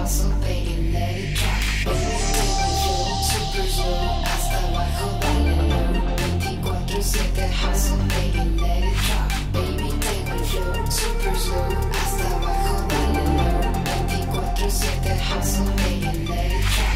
hustle, baby, let it drop. Baby, tengo el flow super slow, hasta abajo dale low. 24/7 hustle, baby, let it drop. Baby, tengo el flow super slow, hasta abajo dale low. 24/7 hustle, baby, let it drop.